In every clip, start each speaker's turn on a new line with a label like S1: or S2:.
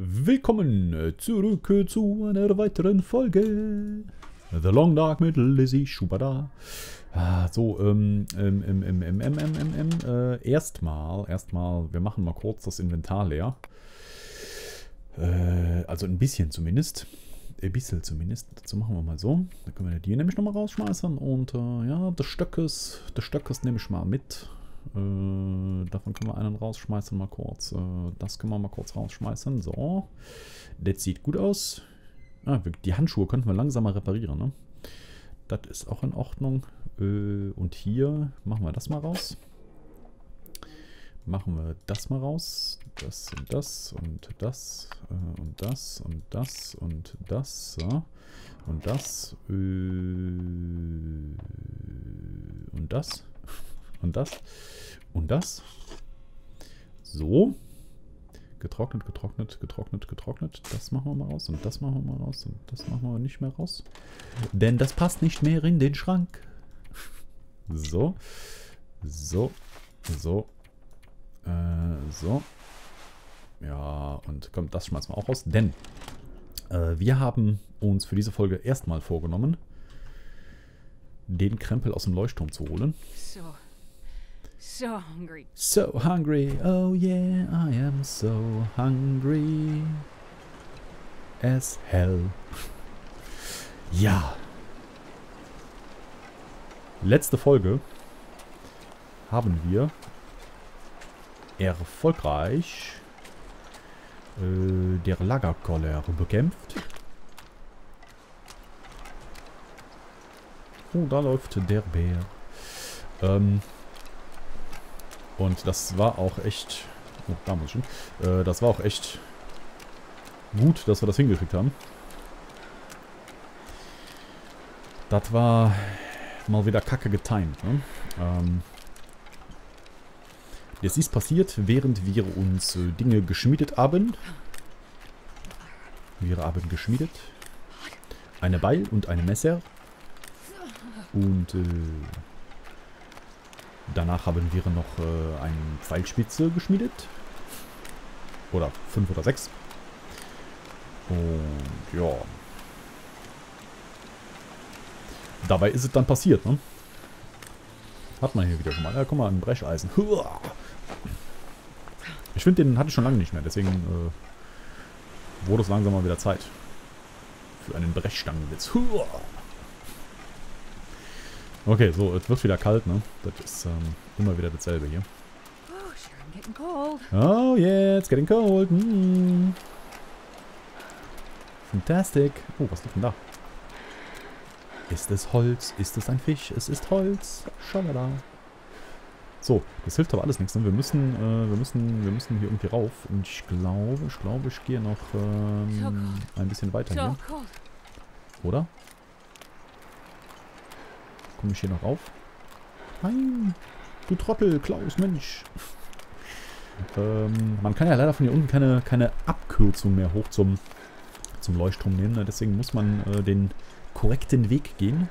S1: Willkommen zurück zu einer weiteren Folge. The Long Dark Middle Lizzie Schubada. So, erstmal, wir machen mal kurz das Inventar leer. Also ein bisschen zumindest. Dazu machen wir mal so. Da können wir die nämlich nochmal rausschmeißen. Und ja, das Stöckes nehme ich mal mit. Davon können wir einen rausschmeißen mal kurz. Das können wir mal kurz rausschmeißen. So. Das sieht gut aus. Die Handschuhe könnten wir langsam mal reparieren, ne? Das ist auch in Ordnung. Und hier machen wir das mal raus. Machen wir das mal raus. Das und das und das und das und das und das. So. Und das. Und das. Und das. Und das. So. Getrocknet. Das machen wir mal raus. Und das machen wir mal raus. Und das machen wir nicht mehr raus. Denn das passt nicht mehr in den Schrank. So. So. So. So. Ja, und komm, das schmeißen wir auch raus. Denn wir haben uns für diese Folge erstmal vorgenommen, den Krempel aus dem Leuchtturm zu holen.
S2: So hungry.
S1: So hungry. Oh yeah, I am so hungry as hell. Ja. Letzte Folge haben wir erfolgreich der Lagerkoller bekämpft. Oh, da läuft der Bär. Und das war auch echt... Oh, da muss ich schon. Das war auch echt gut, dass wir das hingekriegt haben. Das war mal wieder kacke getimed, ne? Das ist passiert, während wir uns Dinge geschmiedet haben. Wir haben geschmiedet. Eine Beil und eine Messer. Und danach haben wir noch eine Pfeilspitze geschmiedet. Oder 5 oder 6. Und ja. Dabei ist es dann passiert, ne? Hat man hier wieder schon mal. Ja, guck mal, ein Brecheisen. Ich finde, den hatte ich schon lange nicht mehr. Deswegen wurde es langsam mal wieder Zeit. Für einen Brechstangenwitz. Okay, so, es wird wieder kalt, ne? Das ist immer wieder dasselbe hier. Oh yeah, it's getting cold. Fantastic. Oh, was liegt denn da? Ist es Holz? Ist es ein Fisch? Es ist Holz. Schalala. So, das hilft aber alles nichts, ne? Wir müssen hier irgendwie rauf. Und ich glaube, ich gehe noch ein bisschen weiter hier. Oder? Komme ich hier noch rauf? Nein! Du Trottel, Klaus, Mensch! Man kann ja leider von hier unten keine Abkürzung mehr hoch zum Leuchtturm nehmen. Ne? Deswegen muss man den korrekten Weg gehen.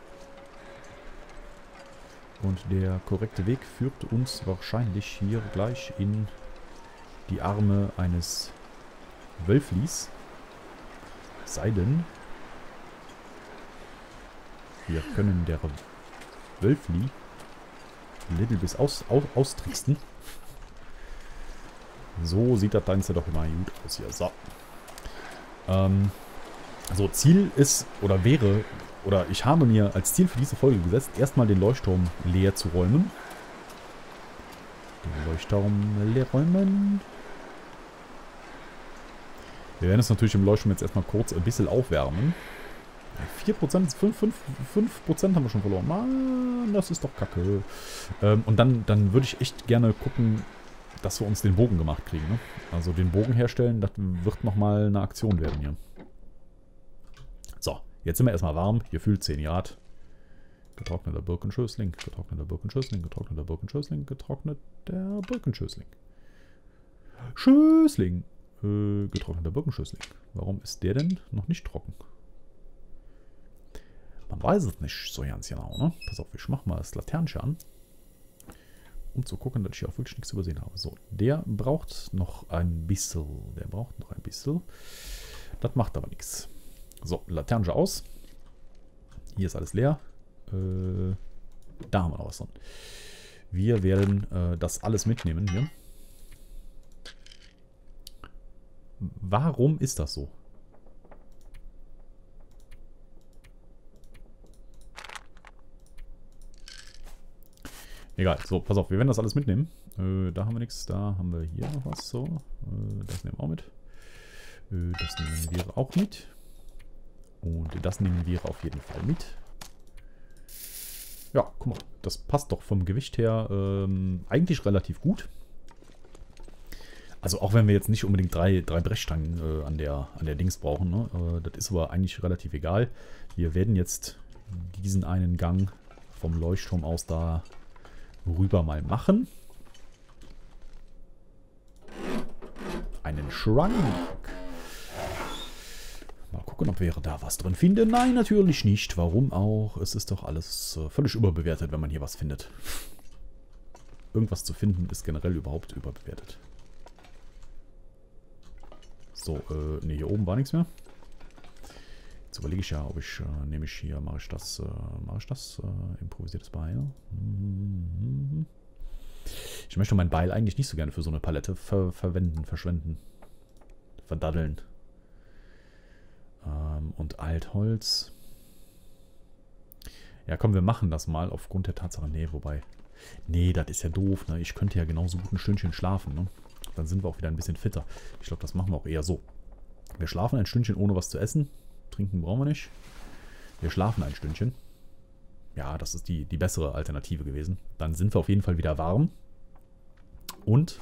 S1: Und der korrekte Weg führt uns wahrscheinlich hier gleich in die Arme eines Wölflis. Sei denn, wir können der Wölfli little bis austricksen. So sieht das Ganze doch immer gut aus hier. So. So, Ziel ist, oder wäre, oder ich habe mir als Ziel für diese Folge gesetzt, erstmal den Leuchtturm leer zu räumen. Den Leuchtturm leer räumen. Wir werden es natürlich im Leuchtturm jetzt erstmal kurz ein bisschen aufwärmen. 4%, 5% haben wir schon verloren. Mann, das ist doch kacke. Und dann würde ich echt gerne gucken, dass wir uns den Bogen gemacht kriegen. Ne? Also den Bogen herstellen, das wird nochmal eine Aktion werden hier. So, jetzt sind wir erstmal warm. Hier fühlt 10 Grad. Getrockneter Birkenschößling, getrockneter Birkenschößling, getrockneter Birkenschößling, getrockneter Birkenschößling. Schößling. Getrockneter Birkenschößling. Warum ist der denn noch nicht trocken? Man weiß es nicht so ganz genau, ne? Pass auf, ich mach mal das Laternchen an. um zu gucken, dass ich hier auch wirklich nichts übersehen habe. So, der braucht noch ein bisschen. Der braucht noch ein bisschen. Das macht aber nichts. So, Laterne aus. Hier ist alles leer. Da haben wir noch was drin. Wir werden das alles mitnehmen hier. Warum ist das so? Egal, so, pass auf, wir werden das alles mitnehmen. Da haben wir nichts, da haben wir hier noch was. So, das nehmen wir auch mit. Das nehmen wir auch mit. Und das nehmen wir auf jeden Fall mit. Ja, guck mal, das passt doch vom Gewicht her eigentlich relativ gut. Also auch wenn wir jetzt nicht unbedingt drei Brechstangen an der Dings brauchen, ne? Das ist aber eigentlich relativ egal. Wir werden jetzt diesen einen Gang vom Leuchtturm aus da rüber mal machen. Einen Schrank. Mal gucken, ob wir da was drin finden. Nein, natürlich nicht. Warum auch? Es ist doch alles völlig überbewertet, wenn man hier was findet. Irgendwas zu finden ist generell überhaupt überbewertet. So, ne, hier oben war nichts mehr. Jetzt überlege ich ja, ob ich, nehme ich hier, mache ich das, improvisiertes Beil. Ich möchte mein Beil eigentlich nicht so gerne für so eine Palette verschwenden. Verdaddeln. Und Altholz. Ja, komm, wir machen das mal aufgrund der Tatsache. Nee, wobei. Nee, das ist ja doof, ne? Ich könnte ja genauso gut ein Stündchen schlafen, ne? Dann sind wir auch wieder ein bisschen fitter. Ich glaube, das machen wir auch eher so. Wir schlafen ein Stündchen ohne was zu essen. Trinken brauchen wir nicht. Wir schlafen ein Stündchen. Ja, das ist die bessere Alternative gewesen. Dann sind wir auf jeden Fall wieder warm. Und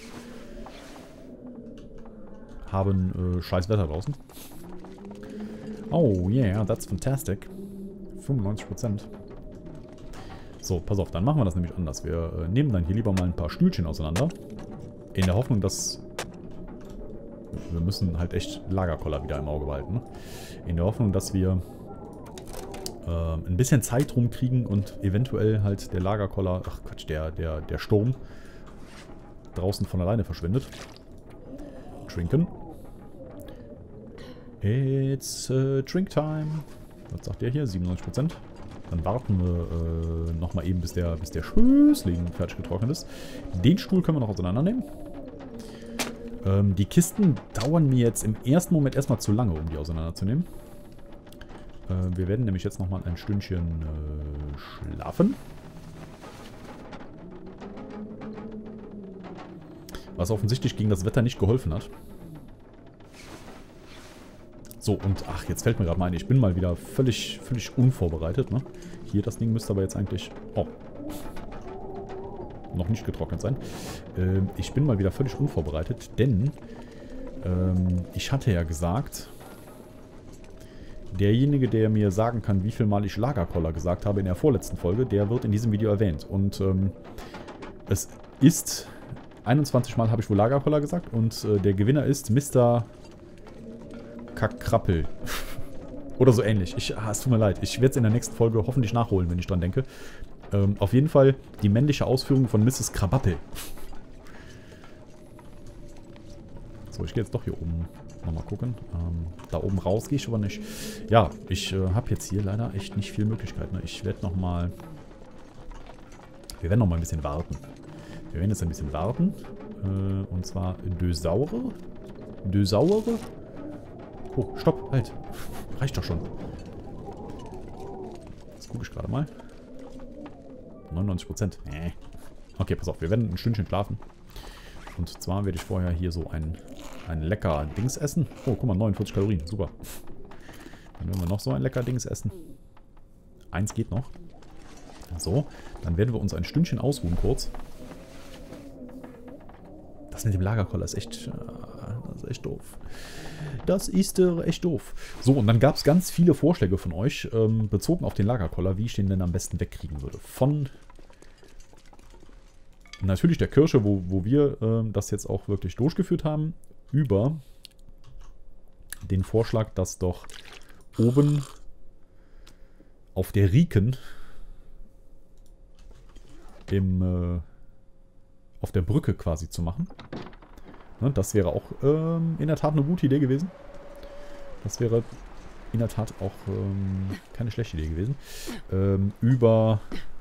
S1: haben scheiß Wetter draußen. Oh yeah, that's fantastic. 95%. So, pass auf, dann machen wir das nämlich anders. Wir nehmen dann hier lieber mal ein paar Stühlchen auseinander. In der Hoffnung, dass... Wir müssen halt echt Lagerkoller wieder im Auge behalten. Ne? In der Hoffnung, dass wir ein bisschen Zeit rumkriegen und eventuell halt der Lagerkoller... Ach Quatsch, der Sturm draußen von alleine verschwindet. Trinken. It's Drink Time. Was sagt der hier? 97%. Dann warten wir nochmal eben, bis der Schößling fertig getrocknet ist. Den Stuhl können wir noch auseinandernehmen. Die Kisten dauern mir jetzt im ersten Moment erstmal zu lange, um die auseinanderzunehmen. Wir werden nämlich jetzt nochmal ein Stündchen schlafen. Was offensichtlich gegen das Wetter nicht geholfen hat. So, und ach, jetzt fällt mir gerade mal ein, ich bin mal wieder völlig unvorbereitet, ne? Hier, das Ding müsste aber jetzt eigentlich... Oh. Noch nicht getrocknet sein. Ich bin mal wieder völlig unvorbereitet, denn ich hatte ja gesagt, derjenige, der mir sagen kann, wie viel Mal ich Lagerkoller gesagt habe in der vorletzten Folge, der wird in diesem Video erwähnt. Und es ist... 21 Mal habe ich wohl Lagerkoller gesagt und der Gewinner ist Mr. Kakrappel. Oder so ähnlich. Es tut mir leid. Ich werde es in der nächsten Folge hoffentlich nachholen, wenn ich dran denke. Auf jeden Fall die männliche Ausführung von Mrs. Krabappel. So, ich gehe jetzt doch hier oben nochmal gucken. Da oben raus gehe ich aber nicht. Ja, ich habe jetzt hier leider echt nicht viel Möglichkeit. Ne? Ich werde nochmal... Wir werden nochmal ein bisschen warten. Wir werden jetzt ein bisschen warten. Und zwar deux Saure. Deux Saure. Oh, stopp, halt. Reicht doch schon. Das gucke ich gerade mal. 99%. Okay, pass auf, wir werden ein Stündchen schlafen. Und zwar werde ich vorher hier so ein lecker Dings essen. Oh, guck mal, 49 Kalorien, super. Dann werden wir noch so ein lecker Dings essen. Eins geht noch. So, dann werden wir uns ein Stündchen ausruhen kurz. Das mit dem Lagerkoller ist echt doof. Das ist echt doof. So, und dann gab es ganz viele Vorschläge von euch, bezogen auf den Lagerkoller, wie ich den denn am besten wegkriegen würde. Von natürlich der Kirsche, wo wir das jetzt auch wirklich durchgeführt haben, über den Vorschlag, dass doch oben auf der Riken im auf der Brücke quasi zu machen. Ne, das wäre auch in der Tat eine gute Idee gewesen. Das wäre in der Tat auch keine schlechte Idee gewesen. Über...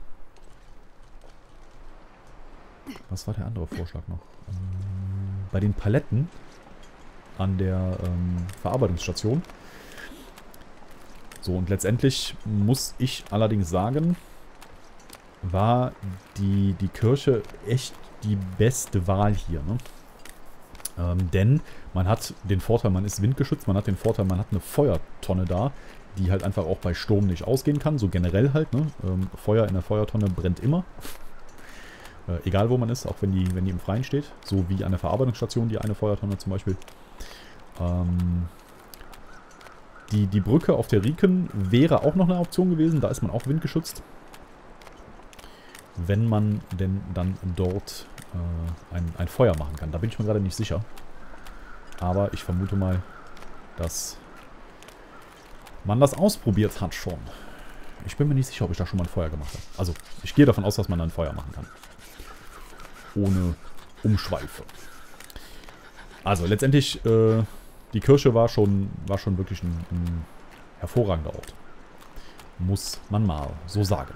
S1: Was war der andere Vorschlag noch? Bei den Paletten an der Verarbeitungsstation. So, und letztendlich muss ich allerdings sagen, war die Kirche echt die beste Wahl hier, ne? Denn man hat den Vorteil, man ist windgeschützt, man hat den Vorteil, man hat eine Feuertonne da, die halt einfach auch bei Sturm nicht ausgehen kann, so generell halt, ne? Feuer in der Feuertonne brennt immer. Egal wo man ist, auch wenn die im Freien steht, so wie an der Verarbeitungsstation, die eine Feuertonne zum Beispiel. Die Brücke auf der Riken wäre auch noch eine Option gewesen, da ist man auch windgeschützt. Wenn man denn dann dort ein Feuer machen kann. Da bin ich mir gerade nicht sicher. Aber ich vermute mal, dass man das ausprobiert hat schon. Ich bin mir nicht sicher, ob ich da schon mal ein Feuer gemacht habe. Also, ich gehe davon aus, dass man da ein Feuer machen kann. Ohne Umschweife. Also, letztendlich, die Kirche war schon wirklich ein hervorragender Ort. Muss man mal so sagen.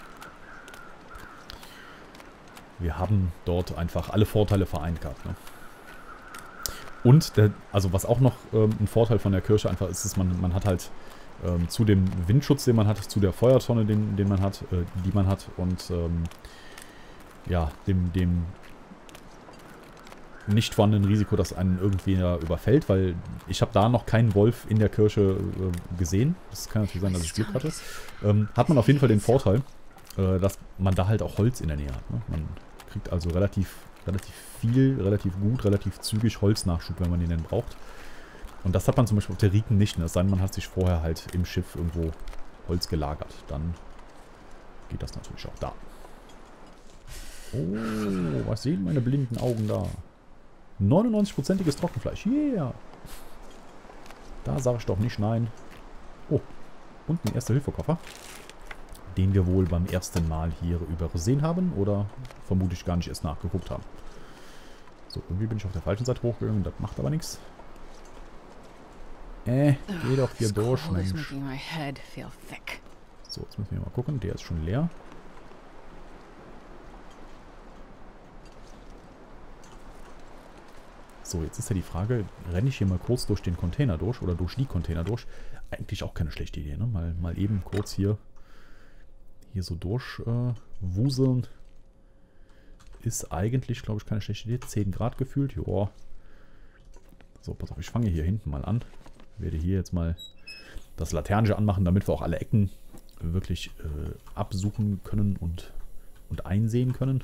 S1: Wir haben dort einfach alle Vorteile vereint gehabt. Ne? Und, also was auch noch ein Vorteil von der Kirche einfach ist, ist, man hat halt zu dem Windschutz, den man hat, zu der Feuertonne, die man hat und ja, dem nicht vorhandenen Risiko, dass einen irgendwie überfällt, weil ich habe da noch keinen Wolf in der Kirche gesehen. Das kann natürlich sein, dass ich Glück hatte. Hat man auf jeden Fall den Vorteil, dass man da halt auch Holz in der Nähe hat. Ne? Man kriegt also relativ viel, relativ gut, relativ zügig Holznachschub, wenn man den denn braucht. Und das hat man zum Beispiel auf der Riken nicht. Es sei denn, man hat sich vorher halt im Schiff irgendwo Holz gelagert. Dann geht das natürlich auch da. Oh, was sehen meine blinden Augen da? 99%iges Trockenfleisch. Yeah! Da sage ich doch nicht nein. Oh, und ein Erste-Hilfe-Koffer. Den wir wohl beim ersten Mal hier übersehen haben oder vermutlich gar nicht erst nachgeguckt haben. So, irgendwie bin ich auf der falschen Seite hochgegangen, das macht aber nichts. Geh doch hier durch, Mensch. So, jetzt müssen wir mal gucken, der ist schon leer. So, jetzt ist ja die Frage, renne ich hier mal kurz durch den Container durch oder durch die Container durch? Eigentlich auch keine schlechte Idee, ne? Mal eben kurz hier so durchwuseln. Ist eigentlich, glaube ich, keine schlechte Idee. 10 Grad gefühlt, joa. So, pass auf, ich fange hier hinten mal an. Werde hier jetzt mal das Laternenche anmachen, damit wir auch alle Ecken wirklich absuchen können und einsehen können.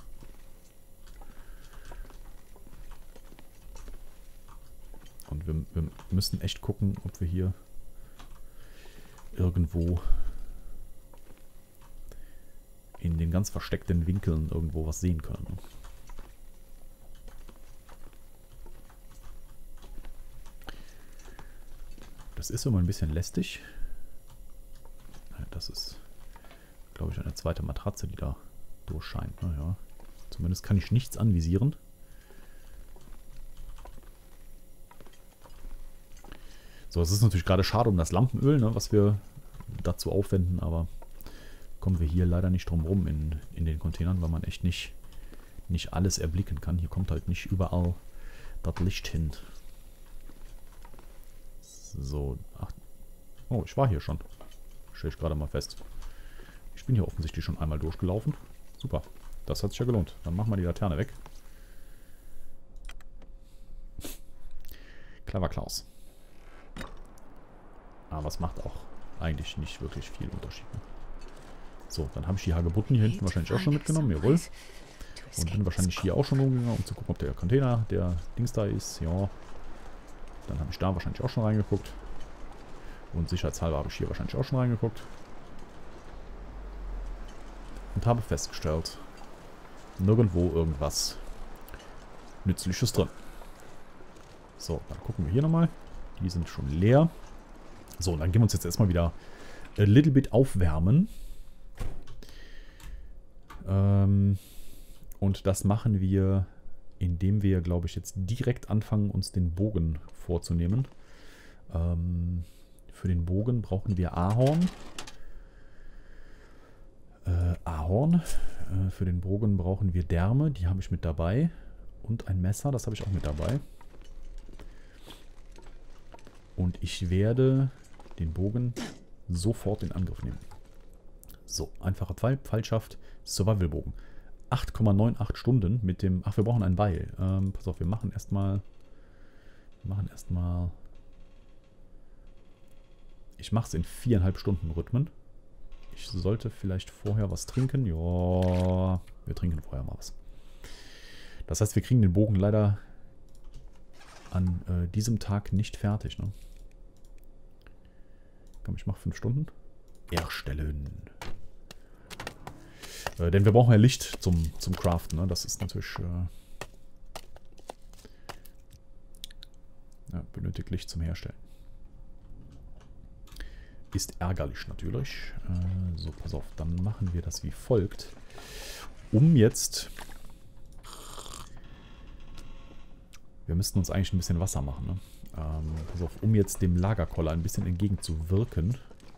S1: Und wir müssen echt gucken, ob wir hier irgendwo in den ganz versteckten Winkeln irgendwo was sehen können. Das ist immer ein bisschen lästig. Das ist, glaube ich, eine zweite Matratze, die da durchscheint. Naja, zumindest kann ich nichts anvisieren. So, es ist natürlich gerade schade um das Lampenöl, ne, was wir dazu aufwenden, aber kommen wir hier leider nicht drum rum in den Containern, weil man echt nicht alles erblicken kann. Hier kommt halt nicht überall das Licht hin. So, ach, oh, ich war hier schon. Stelle ich gerade mal fest. Ich bin hier offensichtlich schon einmal durchgelaufen. Super, das hat sich ja gelohnt. Dann machen wir die Laterne weg. Clever Klaus. Aber es macht auch eigentlich nicht wirklich viel Unterschied. So, dann habe ich die Hagebutten hier hinten wahrscheinlich auch schon mitgenommen. Jawohl. Und bin wahrscheinlich hier auch schon rumgegangen, um zu gucken, ob der Container, der Dings da ist. Ja. Dann habe ich da wahrscheinlich auch schon reingeguckt. Und sicherheitshalber habe ich hier wahrscheinlich auch schon reingeguckt. Und habe festgestellt, nirgendwo irgendwas Nützliches drin. So, dann gucken wir hier nochmal. Die sind schon leer. So, dann gehen wir uns jetzt erstmal wieder a little bit aufwärmen. Und das machen wir, indem wir, glaube ich, jetzt direkt anfangen, uns den Bogen vorzunehmen. Für den Bogen brauchen wir Ahorn. Für den Bogen brauchen wir Därme, die habe ich mit dabei. Und ein Messer, das habe ich auch mit dabei. Und ich werde den Bogen sofort in Angriff nehmen. So, einfacher Pfeilschaft, Survival-Bogen. 8,98 Stunden mit dem... Ach, wir brauchen ein Beil. Pass auf, wir machen erstmal... Ich mache es in 4,5 Stunden Rhythmen. Ich sollte vielleicht vorher was trinken. Ja, wir trinken vorher mal was. Das heißt, wir kriegen den Bogen leider an diesem Tag nicht fertig. Ne? Komm, ich mache 5 Stunden. Erstellen. Denn wir brauchen ja Licht zum Craften. Ne? Das ist natürlich... ja, benötigt Licht zum Herstellen. Ist ärgerlich natürlich. So, pass auf. Dann machen wir das wie folgt. Um jetzt... Wir müssten uns eigentlich ein bisschen Wasser machen. Ne? Pass auf, um jetzt dem Lagerkoller ein bisschen entgegenzuwirken,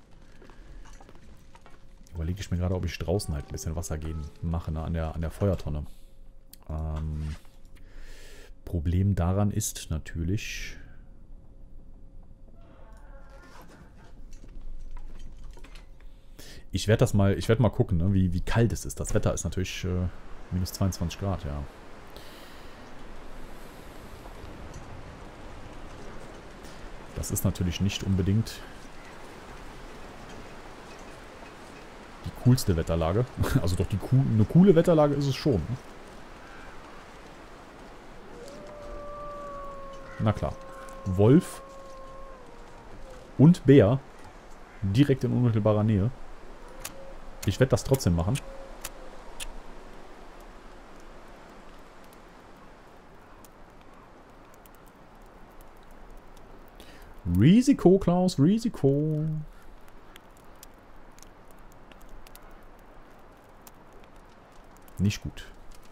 S1: überlege ich mir gerade, ob ich draußen halt ein bisschen Wasser mache, ne? an der Feuertonne. Problem daran ist natürlich... Ich werde mal gucken, ne? wie kalt es ist. Das Wetter ist natürlich minus 22 Grad, ja. Das ist natürlich nicht unbedingt die coolste Wetterlage. Also doch eine coole Wetterlage ist es schon. Ne? Na klar. Wolf und Bär direkt in unmittelbarer Nähe. Ich werde das trotzdem machen. Risiko, Klaus, Risiko. Nicht gut.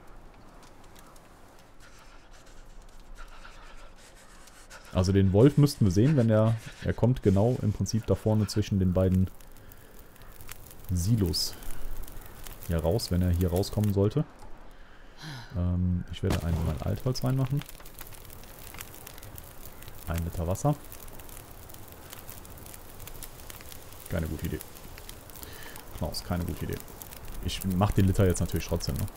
S1: Also den Wolf müssten wir sehen, wenn er kommt genau im Prinzip da vorne zwischen den beiden Silos hier raus, wenn er hier rauskommen sollte. Ich werde mein Altholz reinmachen. 1 Liter Wasser. Keine gute Idee. Klaus, keine gute Idee. Ich mache den Liter jetzt natürlich trotzdem, ne?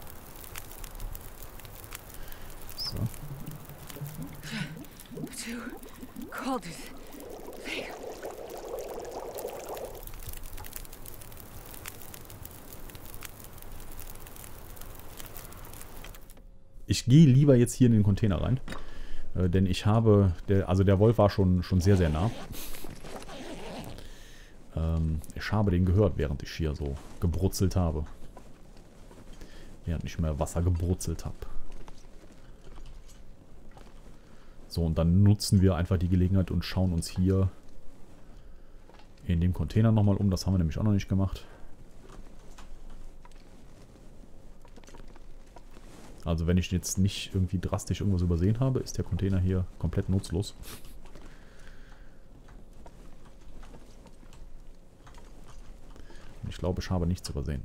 S1: So. Ich gehe lieber jetzt hier in den Container rein. Denn ich habe... der Wolf war schon sehr, sehr nah. Ich habe den gehört, während ich hier so gebrutzelt habe. Während ich mehr Wasser gebrutzelt habe. So, und dann nutzen wir einfach die Gelegenheit und schauen uns hier in dem Container nochmal um. Das haben wir nämlich auch noch nicht gemacht. Also wenn ich jetzt nicht irgendwie drastisch irgendwas übersehen habe, ist der Container hier komplett nutzlos. Ich glaube, ich habe nichts übersehen.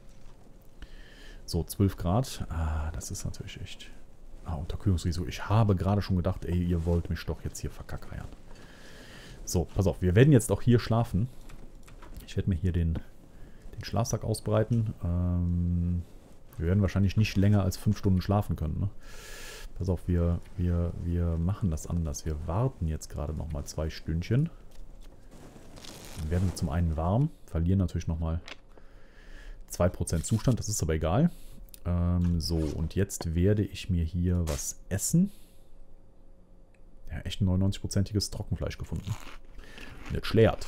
S1: So, 12 Grad. Ah, das ist natürlich echt... Ah, Unterkühlungsrisiko. Ich habe gerade schon gedacht, ey, ihr wollt mich doch jetzt hier verkackeiern. So, pass auf. Wir werden jetzt auch hier schlafen. Ich werde mir hier den Schlafsack ausbreiten. Wir werden wahrscheinlich nicht länger als 5 Stunden schlafen können. Ne? Pass auf, wir machen das anders. Wir warten jetzt gerade nochmal 2 Stündchen. Dann werden wir zum einen warm, verlieren natürlich nochmal 2% Zustand, das ist aber egal. So, und jetzt werde ich mir hier was essen. Ja, echt ein 99%iges Trockenfleisch gefunden. Nicht schlecht.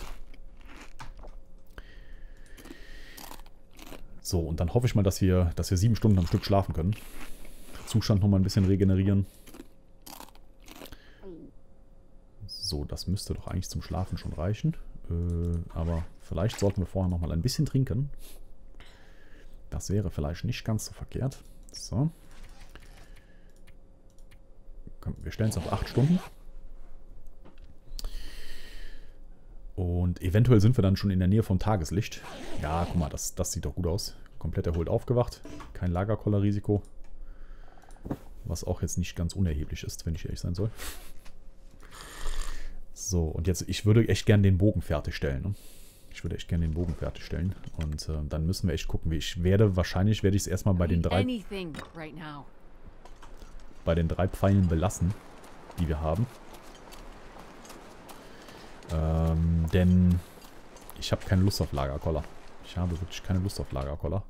S1: So, und dann hoffe ich mal, dass wir 7 Stunden am Stück schlafen können. Zustand nochmal ein bisschen regenerieren. So, das müsste doch eigentlich zum Schlafen schon reichen. Aber vielleicht sollten wir vorher nochmal ein bisschen trinken. Das wäre vielleicht nicht ganz so verkehrt. So. Komm, wir stellen es auf 8 Stunden. Und eventuell sind wir dann schon in der Nähe vom Tageslicht. Ja, guck mal, das sieht doch gut aus. Komplett erholt aufgewacht. Kein Lagerkoller-Risiko. Was auch jetzt nicht ganz unerheblich ist, wenn ich ehrlich sein soll. So, und jetzt, ich würde echt gerne den Bogen fertigstellen. Ne? Ich würde echt gerne den Bogen fertigstellen. Und dann müssen wir echt gucken, wie wahrscheinlich werde ich es erstmal bei den 3 Pfeilen belassen, die wir haben. Denn ich habe keine Lust auf Lagerkoller. Ich habe wirklich keine Lust auf Lagerkoller.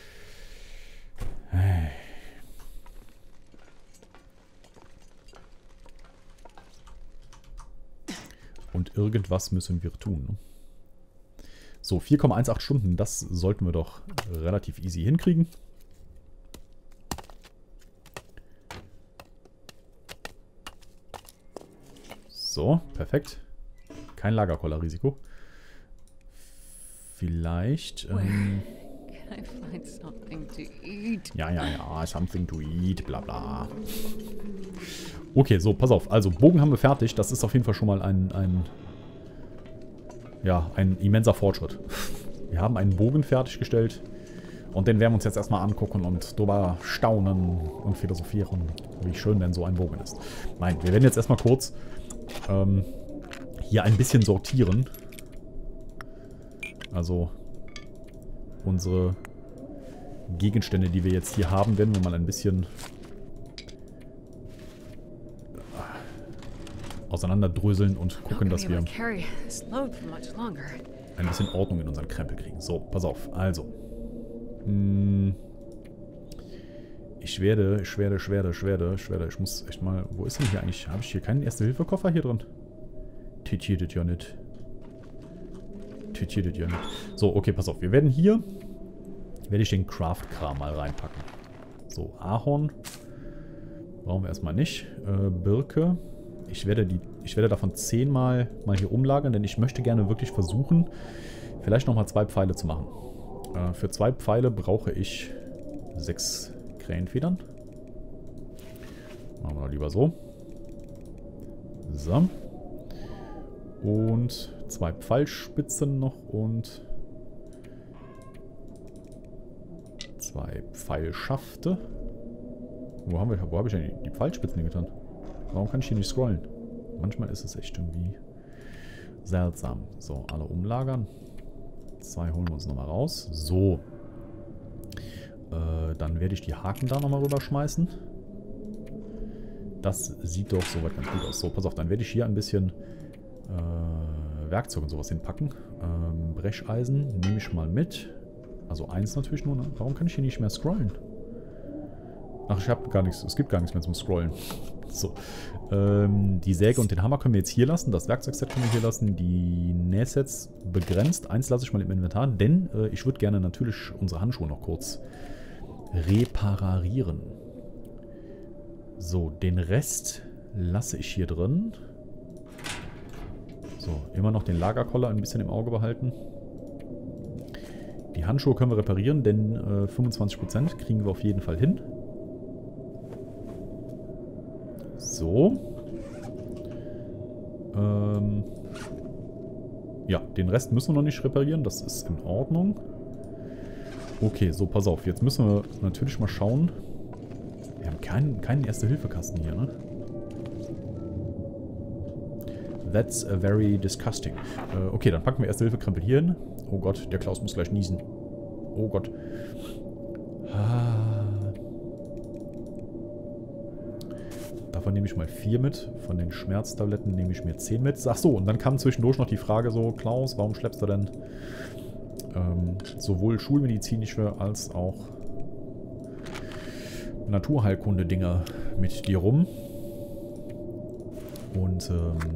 S1: Und irgendwas müssen wir tun. Ne? So, 4,18 Stunden, das sollten wir doch relativ easy hinkriegen. So, perfekt. Kein Lagerkoller-Risiko. Vielleicht... Ja, something to eat, bla bla. Okay, so, pass auf. Also, Bogen haben wir fertig. Das ist auf jeden Fall schon mal ein immenser Fortschritt. Wir haben einen Bogen fertiggestellt. Und den werden wir uns jetzt erstmal angucken und drüber staunen und philosophieren, wie schön denn so ein Bogen ist. Nein, wir werden jetzt erstmal kurz hier ein bisschen sortieren. Also unsere Gegenstände, die wir jetzt hier haben, werden wir mal ein bisschen auseinanderdröseln und gucken, dass wir ein bisschen Ordnung in unseren Krempel kriegen. So, pass auf. Also. Ich muss echt mal... Wo ist denn hier eigentlich? Habe ich hier keinen Erste-Hilfe-Koffer hier drin? Titiert das ja nicht. So, okay, pass auf. Wir werden hier... Werde ich den Craft-Kram mal reinpacken. So, Ahorn. Brauchen wir erstmal nicht. Birke. Ich werde davon 10 mal hier umlagern, denn ich möchte gerne wirklich versuchen, vielleicht nochmal 2 Pfeile zu machen. Für 2 Pfeile brauche ich 6 Krähenfedern. Machen wir lieber so. So. Und 2 Pfeilspitzen noch und 2 Pfeilschafte. Wo habe ich denn die Pfeilspitzen getan? Warum kann ich hier nicht scrollen? Manchmal ist es echt irgendwie seltsam. So, alle umlagern. 2 holen wir uns nochmal raus. So. Dann werde ich die Haken da nochmal rüberschmeißen. Das sieht doch soweit ganz gut aus. So, pass auf, dann werde ich hier ein bisschen Werkzeug und sowas hinpacken. Brecheisen nehme ich mal mit. Also 1 natürlich nur. Ne? Warum kann ich hier nicht mehr scrollen? Ach, ich habe gar nichts. Es gibt gar nichts mehr zum Scrollen. So. Die Säge und den Hammer können wir jetzt hier lassen. Das Werkzeugset können wir hier lassen. Die Nähsets begrenzt. 1 lasse ich mal im Inventar, denn ich würde gerne natürlich unsere Handschuhe noch kurz reparieren. So, den Rest lasse ich hier drin. So, immer noch den Lagerkoller ein bisschen im Auge behalten. Die Handschuhe können wir reparieren, denn 25% kriegen wir auf jeden Fall hin. So. Ja, den Rest müssen wir noch nicht reparieren. Das ist in Ordnung. Okay, so, pass auf. Jetzt müssen wir natürlich mal schauen. Wir haben keinen Erste-Hilfe-Kasten hier, ne? That's very disgusting. Okay, dann packen wir Erste-Hilfe-Krempel hier hin. Oh Gott, der Klaus muss gleich niesen. Oh Gott. Davon nehme ich mal 4 mit. Von den Schmerztabletten nehme ich mir 10 mit. Ach so, und dann kam zwischendurch noch die Frage so, Klaus, warum schleppst du denn sowohl schulmedizinische als auch Naturheilkunde-Dinger mit dir rum? Und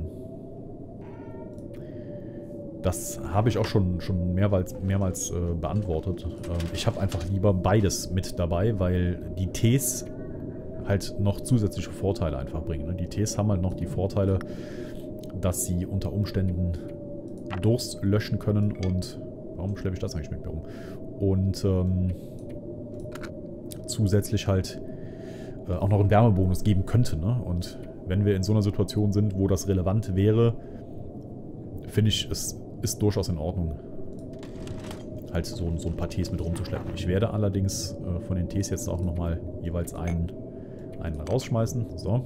S1: das habe ich auch schon mehrmals beantwortet. Ich habe einfach lieber beides mit dabei, weil die Tees halt noch zusätzliche Vorteile einfach bringen. Ne? Die Tees haben halt noch die Vorteile, dass sie unter Umständen Durst löschen können und... Warum schleppe ich das eigentlich mit mir rum? Und zusätzlich halt auch noch einen Wärmebonus geben könnte. Ne? Und wenn wir in so einer Situation sind, wo das relevant wäre, finde ich, es ist durchaus in Ordnung, halt so ein paar Tees mit rumzuschleppen. Ich werde allerdings von den Tees jetzt auch nochmal jeweils einen rausschmeißen. So.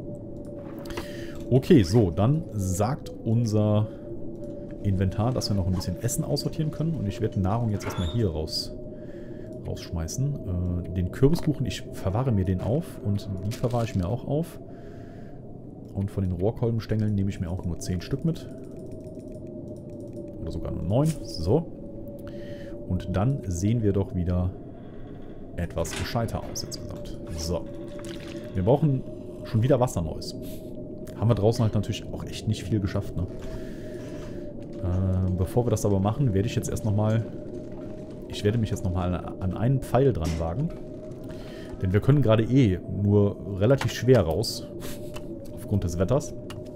S1: Okay, so, dann sagt unser Inventar, dass wir noch ein bisschen Essen aussortieren können. Und ich werde Nahrung jetzt erstmal hier rausschmeißen. Den Kürbiskuchen, ich verwahre mir den auf und die verwahre ich mir auch auf. Und von den Rohrkolbenstängeln nehme ich mir auch nur 10 Stück mit. Oder sogar nur 9. So. Und dann sehen wir doch wieder etwas gescheiter aus insgesamt. So. Wir brauchen schon wieder Wasserneues. Haben wir draußen halt natürlich auch echt nicht viel geschafft, ne? Bevor wir das aber machen, werde ich jetzt erst nochmal... Ich werde mich jetzt nochmal an einen Pfeil dran wagen. Denn wir können gerade nur relativ schwer raus. Aufgrund des Wetters.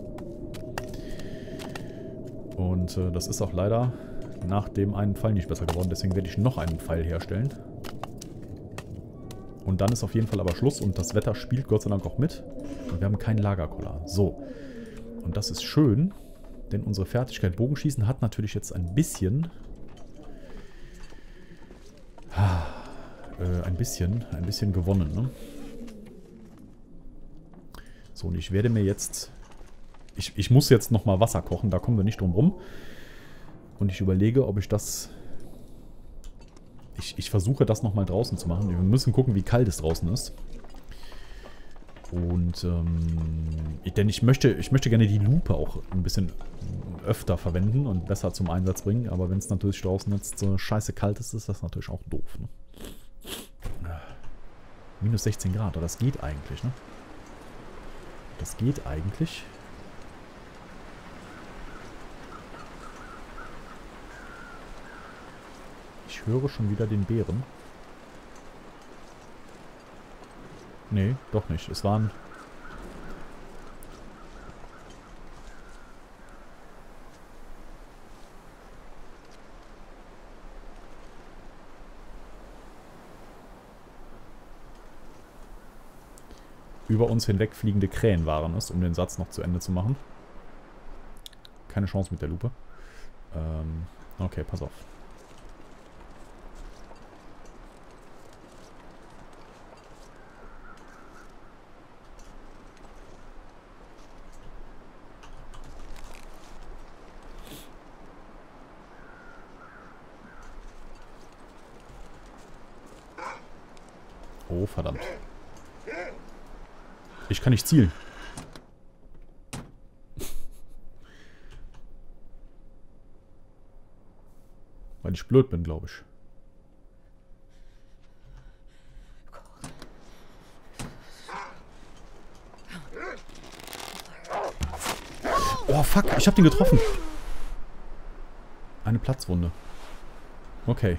S1: Und das ist auch leider nach dem einen Pfeil nicht besser geworden. Deswegen werde ich noch einen Pfeil herstellen. Und dann ist auf jeden Fall aber Schluss. Und das Wetter spielt Gott sei Dank auch mit. Und wir haben keinen Lagerkoller. So. Und das ist schön. Denn unsere Fertigkeit Bogenschießen hat natürlich jetzt ein bisschen gewonnen, ne? So, und ich werde mir jetzt... Ich muss jetzt nochmal Wasser kochen, da kommen wir nicht drum rum. Und ich überlege, ob ich das... Ich versuche das nochmal draußen zu machen. Wir müssen gucken, wie kalt es draußen ist. Und, denn ich möchte gerne die Lupe auch ein bisschen öfter verwenden und besser zum Einsatz bringen. Aber wenn es natürlich draußen jetzt so scheiße kalt ist, ist das natürlich auch doof, ne? Minus 16 Grad, aber das geht eigentlich, ne? Das geht eigentlich. Ich höre schon wieder den Bären. Nee, doch nicht. Es waren... über uns hinweg fliegende Krähen waren es, um den Satz noch zu Ende zu machen. Keine Chance mit der Lupe. Okay, pass auf. Oh, verdammt. Ich kann nicht zielen. Weil ich blöd bin, glaube ich. Oh, fuck. Ich habe den getroffen. Eine Platzwunde. Okay.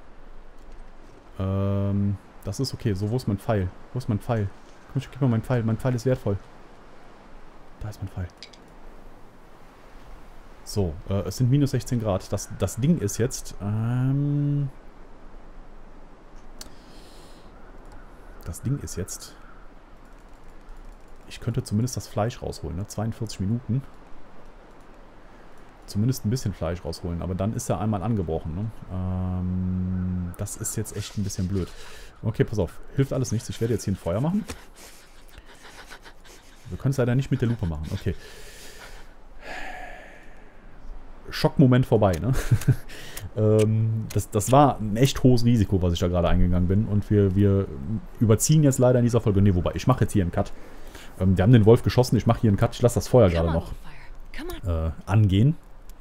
S1: Das ist okay. So, wo ist mein Pfeil? Wo ist mein Pfeil? Komm, gib mal meinen Pfeil. Mein Pfeil ist wertvoll. Da ist mein Pfeil. So, es sind minus 16 Grad. Das Ding ist jetzt... das Ding ist jetzt... Ich könnte zumindest das Fleisch rausholen, ne? 42 Minuten. Zumindest ein bisschen Fleisch rausholen, aber dann ist er einmal angebrochen, ne? Das ist jetzt echt ein bisschen blöd. Okay, pass auf. Hilft alles nichts. Ich werde jetzt hier ein Feuer machen. Wir können es leider nicht mit der Lupe machen. Okay. Schockmoment vorbei, ne? Das war ein echt hohes Risiko, was ich da gerade eingegangen bin. Und wir überziehen jetzt leider in dieser Folge. Ne, wobei, ich mache jetzt hier einen Cut. Wir haben den Wolf geschossen. Ich mache hier einen Cut. Ich lasse das Feuer gerade noch angehen.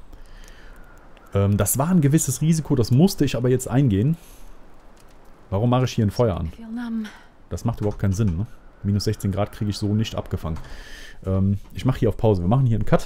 S1: Das war ein gewisses Risiko. Das musste ich aber jetzt eingehen. Warum mache ich hier ein Feuer an? Das macht überhaupt keinen Sinn, ne? Minus 16 Grad kriege ich so nicht abgefangen. Ich mache hier auf Pause. Wir machen hier einen Cut.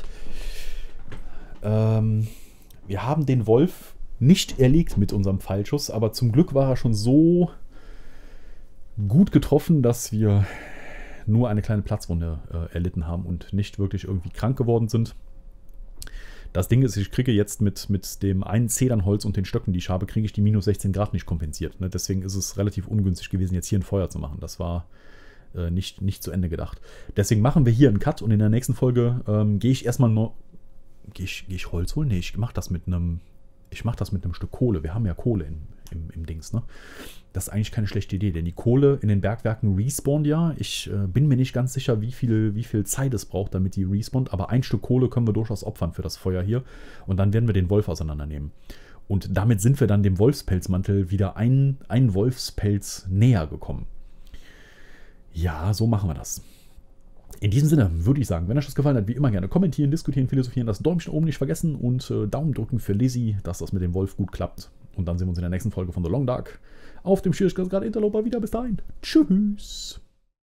S1: Wir haben den Wolf nicht erlegt mit unserem Pfeilschuss, aber zum Glück war er schon so gut getroffen, dass wir nur eine kleine Platzwunde erlitten haben und nicht wirklich irgendwie krank geworden sind. Das Ding ist, ich kriege jetzt mit dem einen Zedernholz und den Stöcken, die ich habe, kriege ich die minus 16 Grad nicht kompensiert. Ne? Deswegen ist es relativ ungünstig gewesen, jetzt hier ein Feuer zu machen. Das war nicht zu Ende gedacht. Deswegen machen wir hier einen Cut und in der nächsten Folge gehe ich erstmal noch. Gehe ich Holz holen? Nee, ich mache das mit einem Stück Kohle. Wir haben ja Kohle im Dings, ne? Das ist eigentlich keine schlechte Idee, denn die Kohle in den Bergwerken respawnt ja. Ich bin mir nicht ganz sicher, wie viel Zeit es braucht, damit die respawnt, aber ein Stück Kohle können wir durchaus opfern für das Feuer hier und dann werden wir den Wolf auseinandernehmen. Und damit sind wir dann dem Wolfspelzmantel wieder ein Wolfspelz näher gekommen. Ja, so machen wir das. In diesem Sinne würde ich sagen, wenn euch das gefallen hat, wie immer gerne kommentieren, diskutieren, philosophieren, das Däumchen oben nicht vergessen und Daumen drücken für Lizzie, dass das mit dem Wolf gut klappt. Und dann sehen wir uns in der nächsten Folge von The Long Dark auf dem Schwierigkeitsgrad Interloper wieder. Bis dahin. Tschüss.